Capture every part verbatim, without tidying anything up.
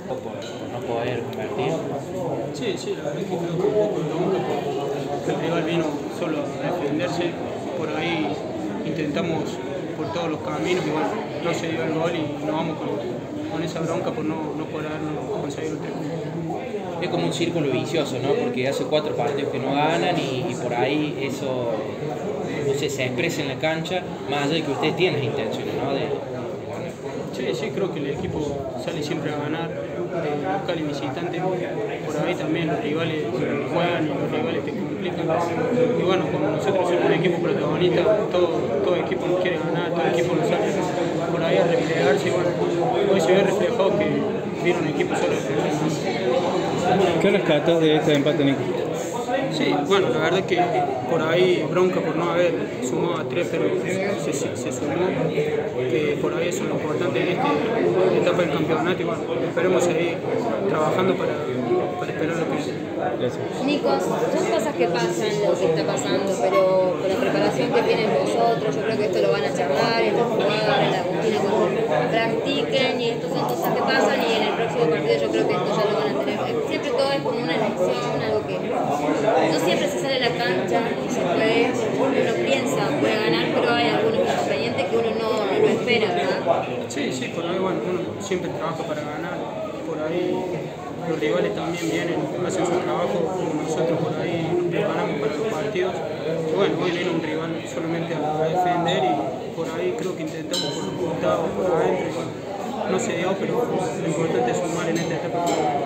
por, por no poder convertir. Sí, sí, la verdad es que creo que un poco de bronca porque el rival vino solo a defenderse. Por ahí intentamos por todos los caminos y bueno, no se dio el gol y nos vamos con, con esa bronca por no, no poder conseguir el triunfo. Es como un círculo vicioso, ¿no? Porque hace cuatro partidos que no ganan y, y por ahí eso no sé, se expresa en la cancha, más allá de que ustedes tienen intenciones, ¿no? De, Sí, sí, creo que el equipo sale siempre a ganar, de local y visitante. Por ahí también los rivales juegan y los rivales te complican. Y bueno, como nosotros somos un equipo protagonista, todo, todo equipo nos quiere ganar, todo equipo nos sale por ahí a replegarse. Y bueno, hoy se ve reflejado que vieron un equipo solo reflejado. ¿Qué rescatas de este empate, Nico? Sí, bueno, la verdad que por ahí bronca por no haber sumado a tres, pero se, se, se sumó, que por ahí eso es lo importante en esta etapa del campeonato y bueno, esperemos seguir trabajando para, para esperar lo que viene. Nico, son cosas que pasan, lo que está pasando, pero con la preparación que tienen vosotros, yo creo que esto lo van a charlar, estas jugadas, la rutina que practiquen, y esto son cosas que pasan y en el próximo partido yo creo que esto ya lo van a tener. Siempre todo es como una elección, algo que no siempre se sale a la cancha y se puede, uno piensa, puede ganar, pero hay algunos inconvenientes que uno no, no lo espera, ¿verdad? Sí, sí, por ahí bueno, uno siempre trabaja para ganar, por ahí los rivales también vienen, hacen su trabajo, como nosotros por ahí nos preparamos para los partidos. Y bueno, hoy viene un rival solamente a, a defender y por ahí creo que intentamos por los costados, por adentro. Y bueno, no se dio, pero lo importante es sumar en esta etapa.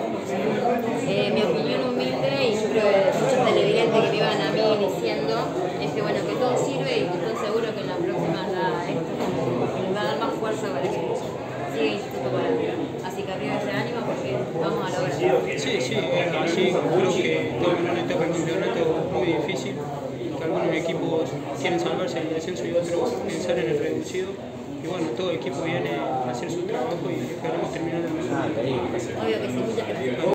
Eh, mi opinión humilde, y yo creo que muchos televidentes que me iban a mí diciendo, es que bueno, que todo sirve y que estoy seguro que en la próxima ya esto les va a dar más fuerza para que siga Instituto para adelante. Así que arriba ese ánimo porque vamos a lograrlo. Sí, sí, así creo que estamos en una etapa del campeonato muy difícil, que algunos equipos quieren salvarse del descenso y otros pensar en el reducido. Y bueno, todo el equipo viene a hacer su trabajo y esperamos terminar el mejor. Obvio que sí, muchas gracias.